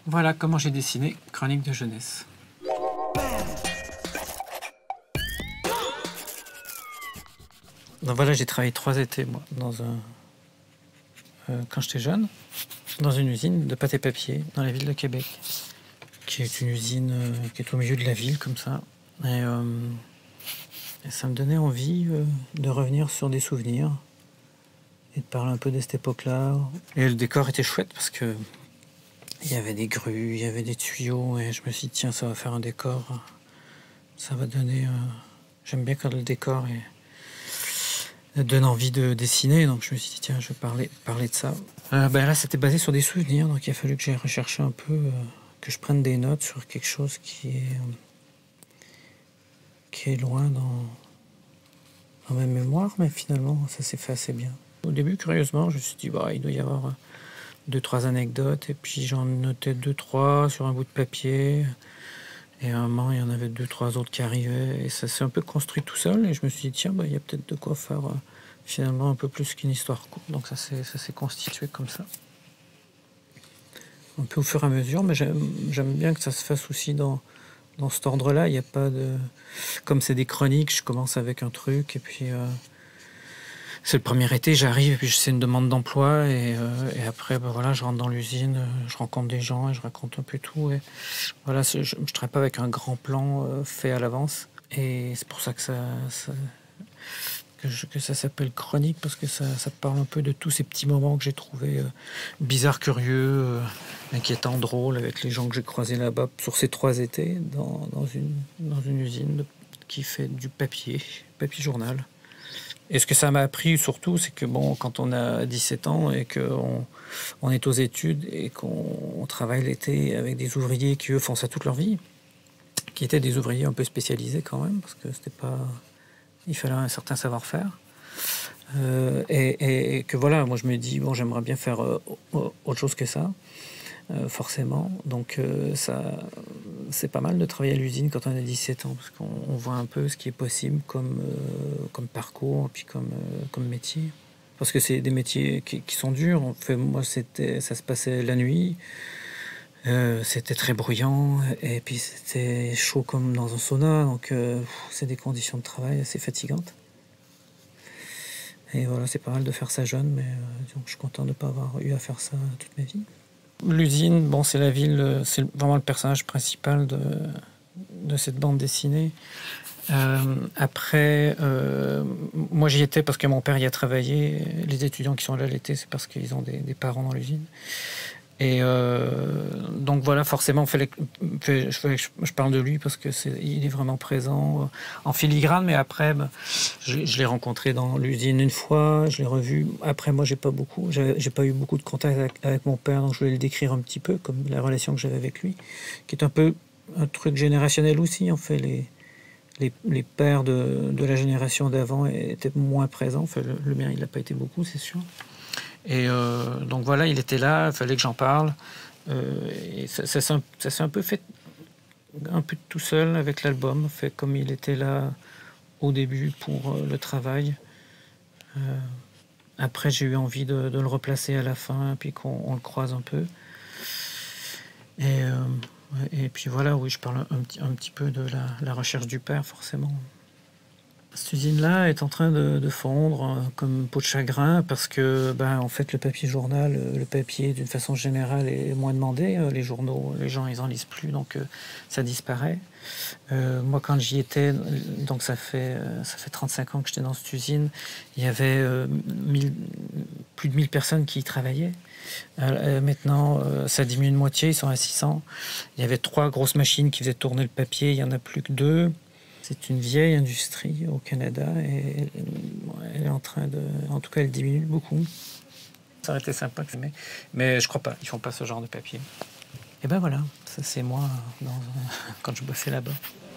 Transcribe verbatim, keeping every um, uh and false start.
Voilà comment j'ai dessiné Chronique de jeunesse. Donc voilà, j'ai travaillé trois étés, moi, dans un... Euh, quand j'étais jeune, dans une usine de pâte et papier, dans la ville de Québec, qui est une usine euh, qui est au milieu de la ville, comme ça. Et, euh, et ça me donnait envie euh, de revenir sur des souvenirs et de parler un peu de cette époque-là. Et le décor était chouette parce que il y avait des grues, il y avait des tuyaux, et je me suis dit, tiens, ça va faire un décor. Ça va donner... Euh... J'aime bien quand le décor est... donne envie de dessiner, donc je me suis dit, tiens, je vais parler, parler de ça. Euh, ben là, c'était basé sur des souvenirs, donc il a fallu que j'aille rechercher un peu, euh, que je prenne des notes sur quelque chose qui est, euh, qui est loin dans, dans ma mémoire, mais finalement, ça s'est fait assez bien. Au début, curieusement, je me suis dit, bah, il doit y avoir deux, trois anecdotes, et puis j'en notais deux, trois sur un bout de papier. Et à un moment, il y en avait deux, trois autres qui arrivaient. Et ça s'est un peu construit tout seul. Et je me suis dit, tiens, bah, il y a peut-être de quoi faire euh, finalement un peu plus qu'une histoire courte. Donc ça s'est constitué comme ça. Un peu au fur et à mesure. Mais j'aime bien que ça se fasse aussi dans, dans cet ordre-là. Il n'y a pas de... Comme c'est des chroniques, je commence avec un truc. Et puis... Euh... C'est le premier été, j'arrive et puis c'est une demande d'emploi et, euh, et après ben voilà, je rentre dans l'usine, euh, je rencontre des gens et je raconte un peu tout. Et voilà, je ne travaille pas avec un grand plan euh, fait à l'avance et c'est pour ça que ça, ça, que je, que ça s'appelle chronique parce que ça, ça parle un peu de tous ces petits moments que j'ai trouvés euh, bizarres, curieux, euh, inquiétants, drôles avec les gens que j'ai croisés là-bas sur ces trois étés dans, dans, une, dans une usine de, qui fait du papier, papier journal. Et ce que ça m'a appris surtout, c'est que bon, quand on a dix-sept ans et qu'on on est aux études et qu'on travaille l'été avec des ouvriers qui, eux, font ça toute leur vie, qui étaient des ouvriers un peu spécialisés quand même, parce que c'était pas... il fallait un certain savoir-faire. Euh, et, et, et que voilà, moi je me dis, bon, j'aimerais bien faire euh, autre chose que ça. Euh, forcément. Donc euh, ça, c'est pas mal de travailler à l'usine quand on a dix-sept ans, parce qu'on voit un peu ce qui est possible comme, euh, comme parcours, puis comme, euh, comme métier. Parce que c'est des métiers qui, qui sont durs. En fait, moi, c'était, ça se passait la nuit, euh, c'était très bruyant, et puis c'était chaud comme dans un sauna, donc euh, c'est des conditions de travail assez fatigantes. Et voilà, c'est pas mal de faire ça jeune, mais euh, donc, je suis content de ne pas avoir eu à faire ça toute ma vie. L'usine, bon, c'est la ville, c'est vraiment le personnage principal de, de cette bande dessinée. Euh, après, euh, moi j'y étais parce que mon père y a travaillé. Les étudiants qui sont là l'été, c'est parce qu'ils ont des, des parents dans l'usine. Et euh, donc voilà, forcément, il fallait, fallait, fallait que je parle de lui parce que c'est, il est vraiment présent en filigrane. Mais après, ben, je, je l'ai rencontré dans l'usine une fois, je l'ai revu. Après, moi, j'ai pas beaucoup, j'ai pas eu beaucoup de contact avec, avec mon père, donc je voulais le décrire un petit peu comme la relation que j'avais avec lui, qui est un peu un truc générationnel aussi. En fait, les les, les pères de, de la génération d'avant étaient moins présents. Enfin, le, le mien, il n'a pas été beaucoup, c'est sûr. Et euh, donc voilà, il était là, il fallait que j'en parle. Euh, et ça, ça, ça, ça s'est un peu fait un peu tout seul avec l'album, fait comme il était là au début pour euh, le travail. Euh, après, j'ai eu envie de, de le replacer à la fin, puis qu'on le croise un peu. Et, euh, et puis voilà, oui, je parle un, un, petit, un petit peu de la, la recherche du père, forcément. Cette usine-là est en train de, de fondre euh, comme peau de chagrin parce que, ben, en fait, le papier journal, le papier d'une façon générale est moins demandé. Euh, les journaux, les gens, ils en lisent plus, donc euh, ça disparaît. Euh, moi, quand j'y étais, donc ça fait, euh, ça fait trente-cinq ans que j'étais dans cette usine, il y avait euh, mille, plus de mille personnes qui y travaillaient. Euh, maintenant, euh, ça diminue de moitié, ils sont à six cents. Il y avait trois grosses machines qui faisaient tourner le papier, il n'y en a plus que deux. C'est une vieille industrie au Canada et elle, elle est en train de... En tout cas, elle diminue beaucoup. Ça aurait été sympa, mais, mais je crois pas. Ils font pas ce genre de papier. Et ben voilà, ça c'est moi dans, quand je bossais là-bas.